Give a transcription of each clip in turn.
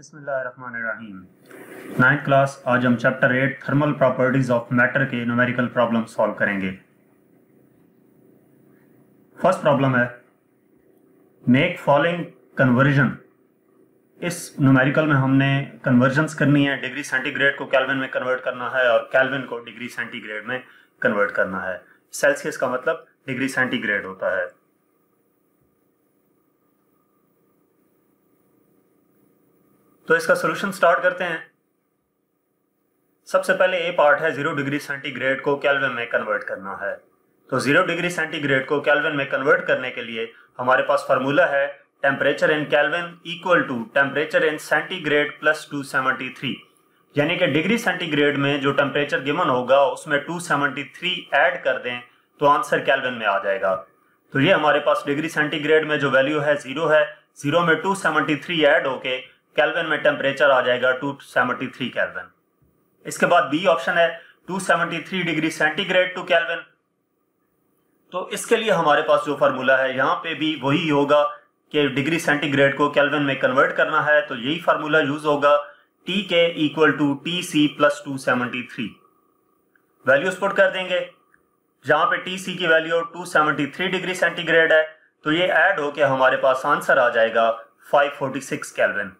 बिस्मिल्लाहिर्रहमानिर्रहीम। 9th class, आज हम chapter 8 thermal properties of matter के न्यूमेरिकल प्रॉब्लम सॉल्व करेंगे। फर्स्ट प्रॉब्लम है मेक फॉलोइंग कन्वर्जन। इस न्यूमेरिकल में हमने कन्वर्जन्स करनी है। डिग्री सेंटीग्रेड को केल्विन में कन्वर्ट करना है और केल्विन को डिग्री सेंटीग्रेड में कन्वर्ट करना है। सेल्सियस का मतलब डिग्री सेंटीग्रेड होता है। तो इसका सॉल्यूशन स्टार्ट करते हैं। सबसे पहले ए पार्ट है 0 डिग्री सेंटीग्रेड को केल्विन में कन्वर्ट करना है। तो 0 डिग्री सेंटीग्रेड को केल्विन में कन्वर्ट करने के लिए हमारे पास फार्मूला है temperature in Kelvin equal to temperature in centigrade plus 273, यानी कि डिग्री सेंटीग्रेड में जो टेम्परेचर गिवन होगा उसमें 273 ऐड कर दें तो आंसर केल्विन में आ जाएगा। तो ये हमारे पास डिग्री सेंटीग्रेड में जो वैल्यू है 0 है, 0 में 273 ऐड होके केल्विन में टेम्परेचर आ जाएगा 273 केल्विन। इसके बाद बी ऑप्शन है 273 डिग्री सेंटीग्रेड टू केल्विन। तो इसके लिए हमारे पास जो फार्मूला है यहाँ पे भी वही होगा कि डिग्री सेंटीग्रेड को केल्विन में कन्वर्ट करना है, तो यही फार्मूला यूज होगा T K equal to T C plus 273। Values put कर देंगे। जहां पे टी सी की वैल्यू 273 डिग्री सेंटीग्रेड है तो ये ऐड होके हमारे पास आंसर आ जाएगा 546 केल्विन।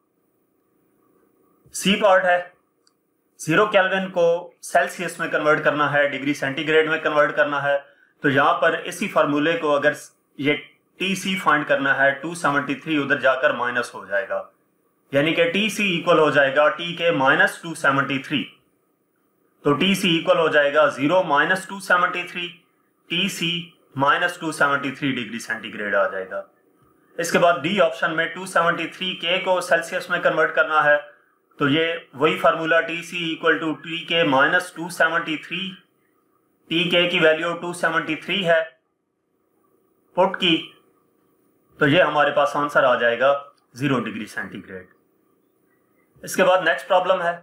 सी पार्ट है 0 केल्विन को सेल्सियस में कन्वर्ट करना है, डिग्री सेंटीग्रेड में कन्वर्ट करना है। तो यहां पर इसी फार्मूले को अगर ये टी सी फाइंड करना है 273 उधर जाकर माइनस हो जाएगा, यानी कि टी सी इक्वल हो जाएगा टी के माइनस 273। तो टी सी इक्वल हो जाएगा 0 minus 273, T C minus 273 degree centigrade आ जाएगा। इसके बाद डी ऑप्शन में 273 के को सेल्सियस में कन्वर्ट करना है, तो ये वही formula T C equal to T K minus 273, T K की वैल्यू 273 है, पुट की तो ये हमारे पास आंसर आ जाएगा 0 डिग्री सेंटीग्रेड। इसके बाद नेक्स्ट प्रॉब्लम है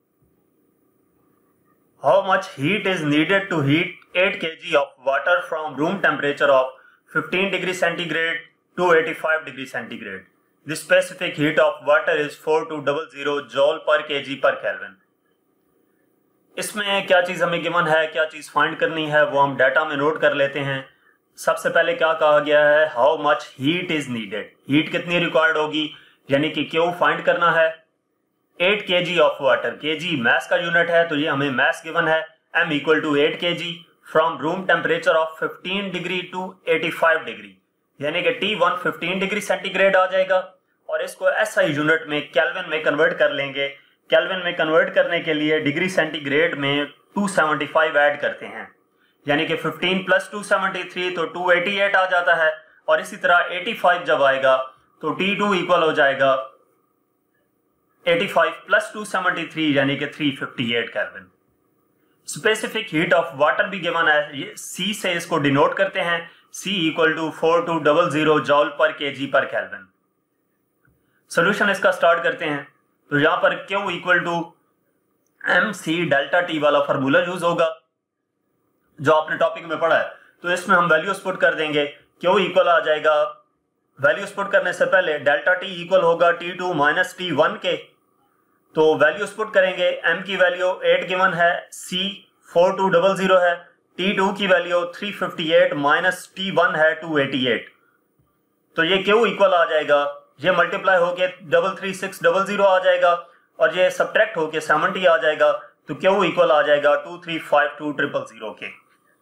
how much heat is needed to heat 8 kg of water from room temperature of 15 degree centigrade to 85 degree centigrade. The specific heat of water is 4200 joule per kg per Kelvin। इसमें क्या चीज हमें given है, क्या चीज find करनी है वो हम डाटा में नोट कर लेते हैं। सबसे पहले क्या कहा गया है, how much heat is needed, heat कितनी रिक्वायर्ड होगी, यानी कि क्यू फाइंड करना है। 8 kg of water, kg mass का यूनिट है तो ये हमें मैस गिवन है, m equal to 8 kg from room temperature of 15 degree to 85 degree, यानी कि T1 15 डिग्री सेंटीग्रेड आ जाएगा। और इसको SI यूनिट में केल्विन में कन्वर्ट कर लेंगे। केल्विन में कन्वर्ट करने के लिए डिग्री सेंटीग्रेड में 275 ऐड करते हैं, यानी कि 15 प्लस 273 तो 288 आ जाता है। और इसी तरह 85 जब आएगा तो T2 इक्वल हो जाएगा 85 प्लस 273 यानी कि 358 Kelvin. Specific heat of water भी गिवन है, ये C से इसको डिनोट करते हैं, C इक्वल टू 4200 जॉल पर केजी पर केल्विन। सोल्यूशन इसका स्टार्ट करते हैं। तो यहां पर Q equal to MC delta T वाला फार्मूला यूज होगा जो आपने टॉपिक में पढ़ा है। तो इसमें हम वैल्यूज पुट कर देंगे। Q इक्वल आ जाएगा, वैल्यूज पुट करने से पहले डेल्टा T इक्वल होगा T2 माइनस T1 के। तो वैल्यूज पुट करेंगे। M की वैल्यू 8 गिवन है, C 4200 है, T2 की वैल्यू 358 माइनस T1 है 288। तो ये Q इक्वल आ जाएगा, ये मल्टीप्लाई होके 33600 आ जाएगा और ये सब्ट्रैक्ट होके 70 आ जाएगा। तो Q इक्वल आ जाएगा 2352000 के।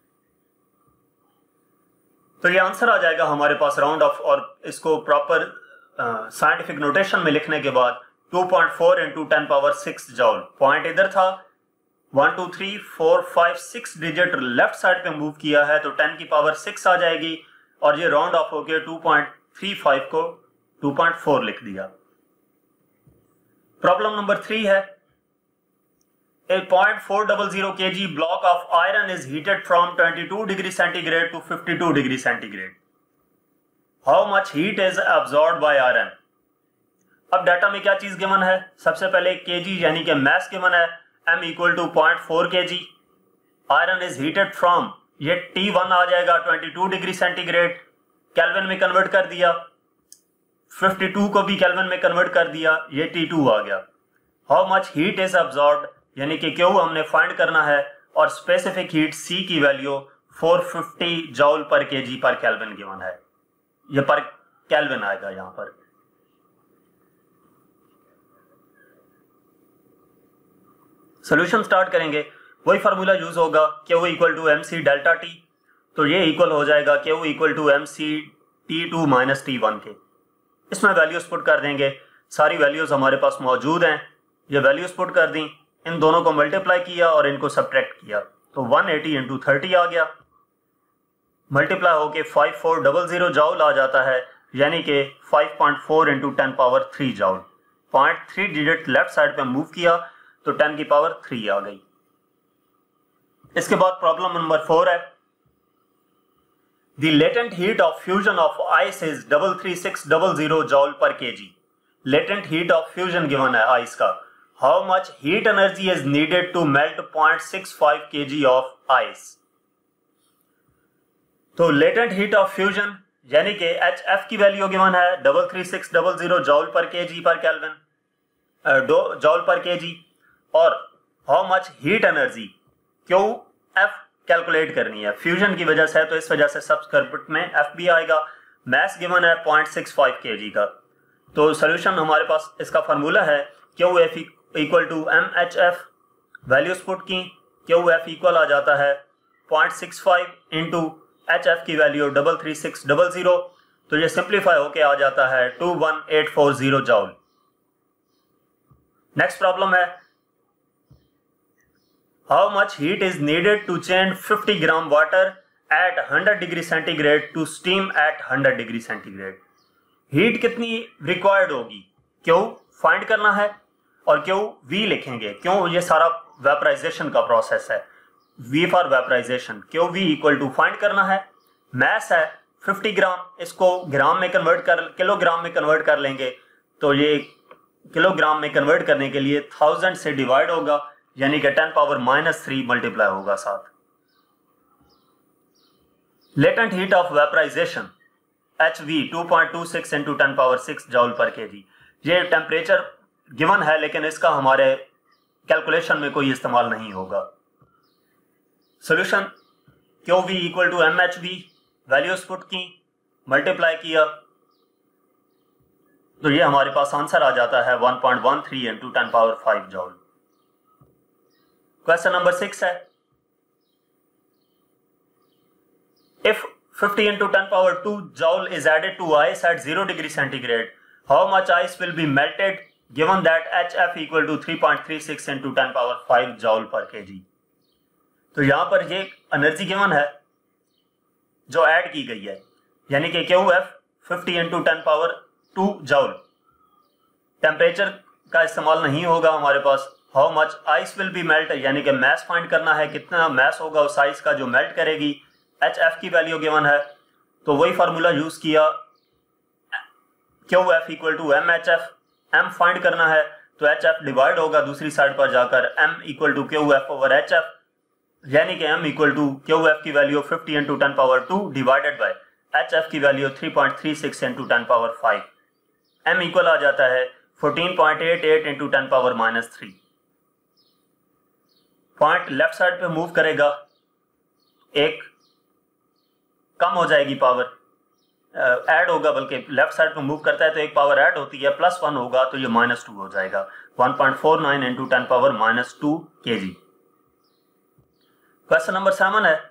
तो ये आंसर आ जाएगा हमारे पास राउंड ऑफ, और इसको प्रॉपर साइंटिफिक नोटेशन में लिखने के बाद 2.4 इंटू 10 पावर 6 जॉल। पॉइंट इधर था, 1 2 3 4 5 6 डिजिट लेफ्ट साइड पे मूव किया है तो 10 की पावर 6 आ जाएगी और ये राउंड ऑफ होके 2.35 को 2.4 लिख दिया। प्रॉब्लम नंबर 3 है A 0.400 kg block of iron is heated from 22 degree centigrade to 52 degree centigrade. How much heat is absorbed by iron? अब डाटा में क्या चीज गिवन है, सबसे पहले kg यानी कि मैस गिवन है, m equal to 0.4 kg। Iron is heated from, ये T1 आ जाएगा 22 डिग्री सेंटीग्रेड, केल्विन में कन्वर्ट कर दिया। 52 को भी केल्विन में कन्वर्ट कर दिया, ये T2 आ गया। How much heat is absorbed, यानी कि Q हमने फाइंड करना है और स्पेसिफिक हीट C की वैल्यू 450 जॉल पर केजी पर केल्विन गिवन है, ये पर केल्विन आएगा यहां पर। सॉल्यूशन स्टार्ट करेंगे, वही फार्मूला यूज होगा Q equal to MC delta T, तो ये इक्वल हो जाएगा Q equal to MC T2 minus T1 के। इसमें वैल्यूज पुट कर देंगे, सारी वैल्यूज हमारे पास मौजूद हैं, ये वैल्यूज पुट कर दी, इन दोनों को मल्टीप्लाई किया और इनको सब्ट्रैक्ट किया तो 180 इंटू 30 आ गया, मल्टीप्लाई होके 5400 जॉल आ जाता है, यानी कि 5.4 into 10 power 3 joule. 0.3 digit left side पे मूव किया तो 10 की पावर 3 आ गई। इसके बाद प्रॉब्लम नंबर 4 है, the latent heat of fusion of ice is 33600 joule पर kg. Latent heat of fusion given है आइस का, how much heat energy is needed to melt 0.65 kg of ice. तो लेटेंट हीट ऑफ फ्यूजन यानी कि HF की value given है 33600 joule पर kg पर केल्विन, जॉल पर केजी, और how much heat energy QF calculate करनी है, फ्यूजन की वजह से है तो इस वजह से सबस्क्रिप्ट में F भी आएगा। मैस गिवन है 0.65 kg का, तो सोल्यूशन हमारे पास इसका फार्मूला है QF equal to MHF, values put की, QF इक्वल आ जाता है 0.65 इंटू HF की वैल्यू 33600, तो ये सिंप्लीफाई होके आ जाता है 21840 जॉल। नेक्स्ट प्रॉब्लम है, how much heat is needed to change 50 gram water at 100 degree centigrade to steam at 100 degree centigrade. Heat कितनी रिक्वायर्ड होगी, क्यों फाइंड करना है और क्यों V लिखेंगे, क्यों ये सारा वेपराइजेशन का प्रोसेस है, V for vaporization, Q V equal to find करना है। मैस है 50 ग्राम, इसको ग्राम में कन्वर्ट कर किलोग्राम में कन्वर्ट कर लेंगे, तो ये किलोग्राम में कन्वर्ट करने के लिए 1000 से डिवाइड होगा, यानी कि 10 पावर -3 मल्टीप्लाई होगा साथ। Latent heat of vaporization HV 2.26 into 10 power 6 joule पर केजी। ये टेम्परेचर गिवन है लेकिन इसका हमारे कैलकुलेशन में कोई इस्तेमाल नहीं होगा। Solution QV equal to MHV, values put की, मल्टीप्लाई किया, तो ये हमारे पास आंसर आ जाता है 1.13 into 10 power 5 joule. Question number 6 है, if 50 into 10 power 2 joule is added to ice at 0 degree centigrade, how much ice will be melted given that HF equal to 3.36 into 10 power 5 joule per kg। तो यहां पर ये energy given है जो add की गई है, यानी कि QF 50 into 10 power 2 joule। Temperature का इस्तेमाल नहीं होगा हमारे पास। How much ice will be melt, यानी कि मैस फाइंड करना है, कितना मैस होगा उस आइस का जो मेल्ट करेगी। HF की वैल्यू गिवन है तो वही फार्मूला यूज किया, QF equal to MHF, M find करना है तो HF डिवाइड होगा दूसरी साइड पर जाकर, M equal to QF over HF, यानी कि M इक्वल टू QF की value 50 into 10 power 2 divided by HF की value 3.36 into 10 power 5, M equal आ जाता है 14.88 into 10 power -3। Point left side पे मूव करेगा, एक कम हो जाएगी पावर, ऐड होगा, बल्कि लेफ्ट साइड पे मूव करता है तो एक पावर ऐड होती है, +1 होगा तो ये -2 हो जाएगा, 1.49 into 10 power -2 kg। Question number 7 है,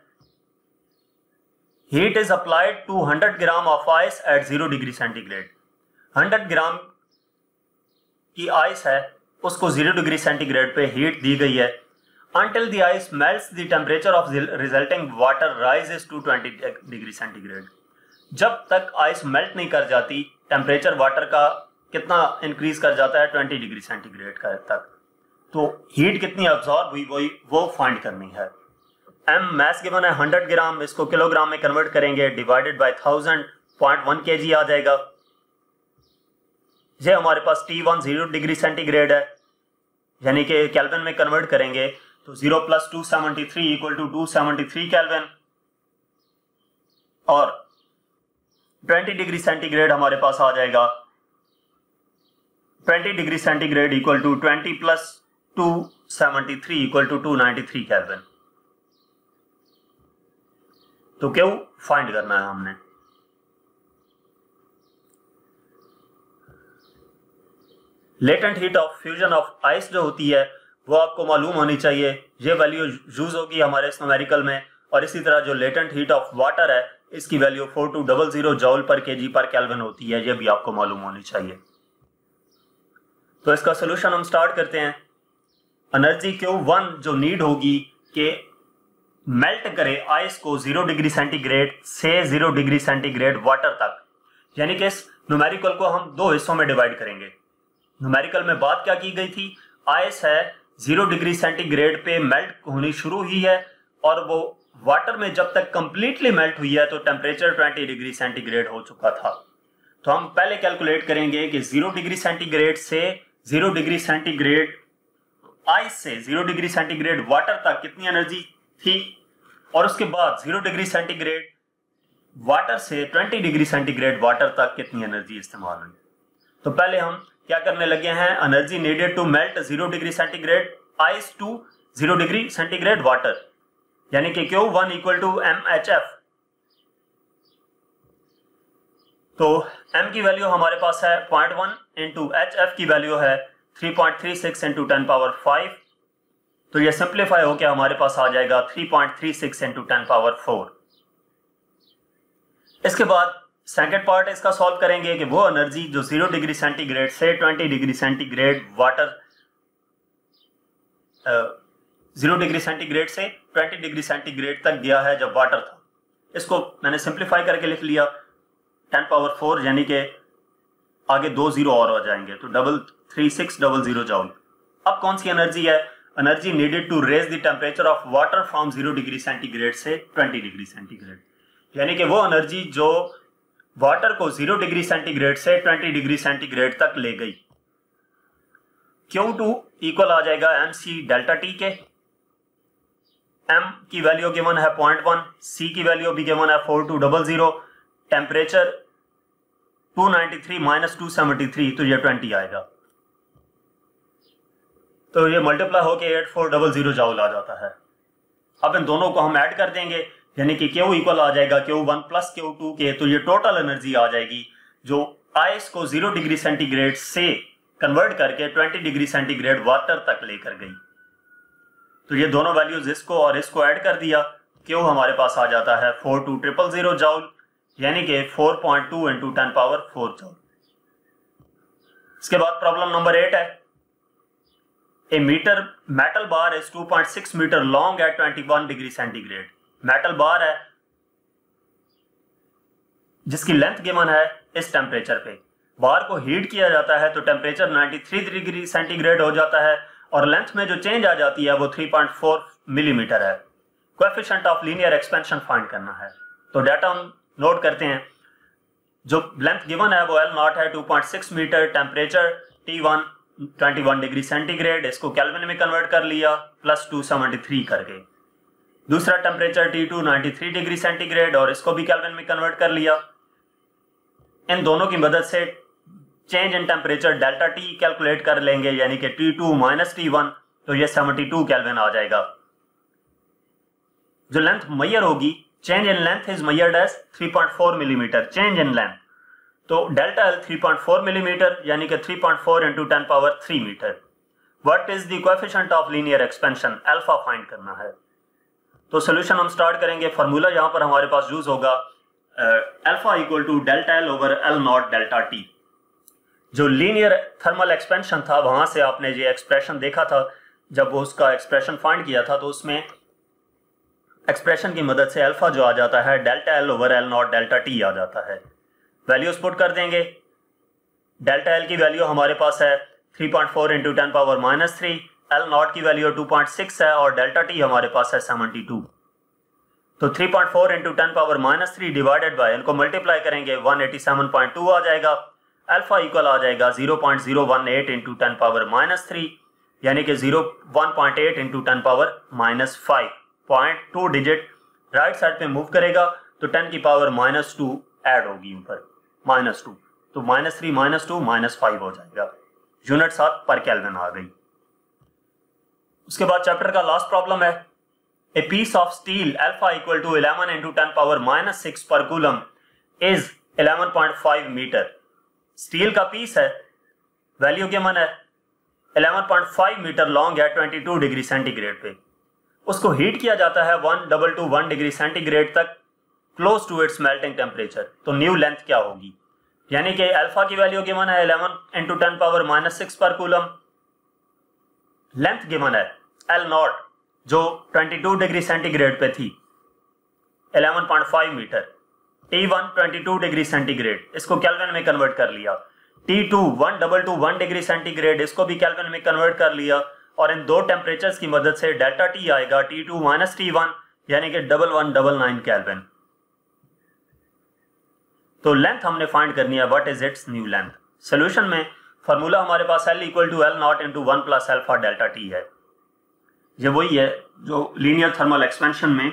heat is applied to 100 gram of ice at 0 degree centigrade. 100 gram की आइस है, उसको 0 डिग्री सेंटीग्रेड पे हीट दी गई है। Until the ice melts, the temperature of the resulting water rises to 20 degree centigrade. जब तक आइस मेल्ट नहीं कर जाती, टेम्परेचर वाटर का कितना इंक्रीज कर जाता है, 20 डिग्री सेंटीग्रेड का तक। तो हीट कितनी अब्सॉर्ब हुई वो फाइंड करनी है। M मैस गिवन है 100 ग्राम, इसको किलोग्राम में कन्वर्ट करेंगे, डिवाइडेड बाय 1000, 0.1 kg आ जाएगा। ये हमारे पास T1 0 डिग्री सेंटीग्रेड है, यानी कि केल्विन में कन्वर्ट करेंगे तो 0 + 273 इक्वल टू 273 केल्विन, और 20 डिग्री सेंटीग्रेड हमारे पास आ जाएगा 20 degree centigrade equal to 20 plus 273 equal to 293 Kelvin. तो क्यू फाइंड करना है हमने। Latent heat of fusion of ice जो होती है वो आपको मालूम होनी चाहिए, ये वैल्यू यूज होगी हमारे इस न्यूमेरिकल में। और इसी तरह जो लेटेंट हीट ऑफ वाटर है इसकी वैल्यू 4200 जूल पर केजी पर केल्विन होती है, ये भी आपको मालूम होनी चाहिए। तो इसका सोल्यूशन हम स्टार्ट करते हैं। एनर्जी Q1 जो नीड होगी कि मेल्ट करे आइस को 0 डिग्री सेंटीग्रेड से 0 डिग्री सेंटीग्रेड वाटर तक, यानी कि इस न्यूमेरिकल को हम दो हिस्सों में डिवाइड करेंगे। न्यूमेरिकल में बात क्या की गई थी, आइस है 0 डिग्री सेंटीग्रेड पे मेल्ट होनी शुरू हुई है और वो वाटर में जब तक कंप्लीटली मेल्ट हुई है तो टेम्परेचर 20 डिग्री सेंटीग्रेड हो चुका था। तो हम पहले कैलकुलेट करेंगे कि 0 डिग्री सेंटीग्रेड से 0 डिग्री सेंटीग्रेड आइस से 0 डिग्री सेंटीग्रेड वाटर तक कितनी एनर्जी थी, और उसके बाद 0 डिग्री सेंटीग्रेड वाटर से 20 डिग्री सेंटीग्रेड वाटर तक कितनी एनर्जी इस्तेमाल हुई। तो पहले हम क्या करने लगे हैं, energy needed to melt 0 degree centigrade ice to 0 degree centigrade water, यानी कि Q1 इक्वल टू MHF। तो M की वैल्यू हमारे पास है 0.1 इंटू HF की वैल्यू है 3.36 इंटू 10 पावर 5। तो ये सिंप्लीफाई होकर हमारे पास आ जाएगा 3.36 इंटू 10 पावर 4। इसके बाद सेकेंड पार्ट इसका सॉल्व करेंगे कि वो एनर्जी जो 0 डिग्री सेंटीग्रेड से 20 degree centigrade water 0 degree centigrade से 20 डिग्री सेंटीग्रेड तक गया है जब वाटर था, इसको मैंने सिंप्लीफाई करके लिख लिया 10 पावर 4, यानी कि आगे 2 जीरो और हो जाएंगे तो 3600 जूल। अब कौन सी एनर्जी है, energy needed to raise the temperature of water from 0 degree centigrade से 20 डिग्री सेंटीग्रेड, यानी कि वो एनर्जी जो वाटर को 0 डिग्री सेंटीग्रेड से 20 डिग्री सेंटीग्रेड तक ले गई। Q2 इक्वल आ जाएगा MC डेल्टा T के। M की वैल्यू गिवन है 0.1, C की वैल्यू भी गिवन है 4200, टेम्परेचर 293 माइनस 273 तो ये 20 आएगा। तो ये मल्टीप्लाई होके 8400 जूल आ जाता है। अब इन दोनों को हम ऐड कर देंगे, यानी कि Q इक्वल आ जाएगा Q1 प्लस Q2 के, तो ये टोटल एनर्जी आ जाएगी जो आइस को 0 डिग्री सेंटीग्रेड से कन्वर्ट करके 20 डिग्री सेंटीग्रेड वाटर तक लेकर गई। तो ये दोनों वैल्यूज इसको और इसको ऐड कर दिया, Q हमारे पास आ जाता है 42000 जूल, यानी कि 4.2 इंटू 10 पावर 4 जूल। इसके बाद प्रॉब्लम नंबर 8 है, a metre metal bar is 2.6 metre long at 21 degree centigrade. Metal bar है जिसकी लेंथ गिवन है इस टेम्परेचर पे, बार को हीट किया जाता है तो टेम्परेचर 93 डिग्री सेंटीग्रेड हो जाता है और लेंथ में जो चेंज आ जाती है वो 3.4 मिलीमीटर है। Coefficient of linear expansion find करना है, तो डाटा हम नोट करते हैं। जो लेंथ गिवन है वो L0 है 2.6 metre, temperature T1 21 degree centigrade, इसको केल्विन में कन्वर्ट कर लिया प्लस 273 करके। दूसरा टेम्परेचर T2 93 डिग्री सेंटीग्रेड और इसको भी केल्विन में कन्वर्ट कर लिया। इन दोनों की मदद से change in temperature delta T calculate कर लेंगे, यानी कि T2 माइनस T1, तो ये 72 केल्विन आ जाएगा। जो लेंथ मैयर होगी, change in length is measured as 3.4 millimetre, change in length, तो डेल्टा L 3.4 मिलीमीटर, यानी कि 3.4 into 10 power 3 metre. What is the coefficient of linear expansion, alpha find करना है। तो सोल्यूशन हम स्टार्ट करेंगे। फार्मूला यहां पर हमारे पास यूज होगा alpha equal to delta L over L0 delta T। जो लीनियर थर्मल एक्सपेंशन था वहां से आपने ये एक्सप्रेशन देखा था, जब वो उसका एक्सप्रेशन फाइंड किया था तो उसमें एक्सप्रेशन की मदद से अल्फा जो आ जाता है delta L over L0 delta T आ जाता है। वैल्यूज पुट कर देंगे। डेल्टा L की वैल्यू हमारे पास है 3.4 इंटू 10 पावर माइनस 3, L0 की वैल्यू 2.6 है और डेल्टा T हमारे पास है 72। तो 3.4 into 10 power minus 3 divided by, इनको मल्टीप्लाई करेंगे 187.2 आ जाएगा। अल्फा इक्वल आ जाएगा 0.018 इंटू 10 पावर माइनस 3, यानी कि 1.8 into 10 power minus 5। 0.2 digit right side पे मूव करेगा तो 10 की पावर माइनस 2 ऐड होगी ऊपर, -2, तो -3 -2 -5 हो जाएगा। यूनिट साथ पर केल्विन आ गई। उसके बाद चैप्टर का लास्ट प्रॉब्लम है, a piece of steel alpha equal to 11 into 10 power -6 पर कूलम इज 11.5 मीटर। स्टील का पीस है, वैल्यू गिवन है 11.5 मीटर लॉन्ग है 22 डिग्री सेंटीग्रेड पे। उसको हीट किया जाता है 1221 डिग्री सेंटीग्रेड तक close to its melting temperature. तो न्यू लेंथ क्या होगी, यानी कि अल्फा की वैल्यू गिवन है 11 into 10 power -6 पर कूलम, लेंथ गिवन है L नॉट जो 22 डिग्री सेंटीग्रेड पे थी 11.5 मीटर, T1 22 डिग्री सेंटीग्रेड, इसको केल्विन में कन्वर्ट कर लिया, T2 1221 डिग्री सेंटीग्रेड, इसको भी केल्विन में कन्वर्ट कर लिया, और इन दो टेम्परेचर्स की मदद से डेल्टा T आएगा T2 - T1 यानी कि 1199 केल्विन। तो लेंथ हमने फाइंड करनी है, what is its new length. Solution में फार्मूला हमारे पास L equal to L naught into 1 plus alpha delta T है। ये वही है जो लीनियर थर्मल एक्सपेंशन में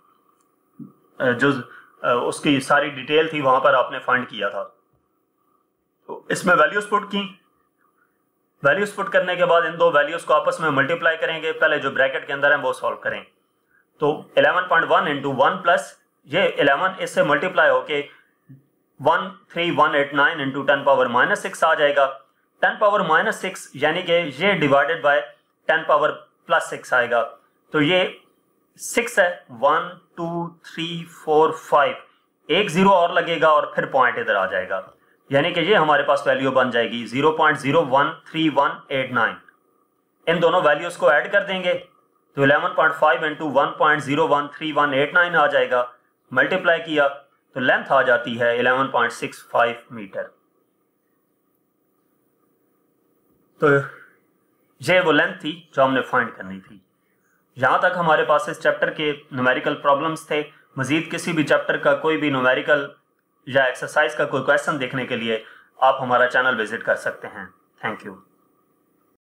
जो उसकी सारी डिटेल थी वहां पर आपने फाइंड किया था। तो इसमें वैल्यूज पुट की, वैल्यूज पुट करने के बाद इन दो वैल्यूज को आपस में मल्टीप्लाई करेंगे, पहले जो ब्रैकेट के अंदर है वो सॉल्व करें। तो 11.1 इंटू 1 प्लस ये 11 इससे मल्टीप्लाई होके 13189 इंटू 10 पावर -6 आ जाएगा। 10 पावर -6 यानी कि ये डिवाइडेड बाय 10 पावर +6 आएगा। तो ये 6 है, 1 2 3 4 5, एक जीरो और लगेगा और फिर पॉइंट इधर आ जाएगा, यानी कि ये हमारे पास वैल्यू बन जाएगी 0.013189। इन दोनों वैल्यूज को ऐड कर देंगे तो 11.5 इंटू 1.013189 आ जाएगा। मल्टीप्लाई किया तो लेंथ आ जाती है 11.65 मीटर। तो ये वो लेंथ थी जो हमने फाइंड करनी थी। यहां तक हमारे पास इस चैप्टर के न्यूमेरिकल प्रॉब्लम्स थे। मजीद किसी भी चैप्टर का कोई भी न्यूमेरिकल या एक्सरसाइज का कोई क्वेश्चन देखने के लिए आप हमारा चैनल विजिट कर सकते हैं। Thank you.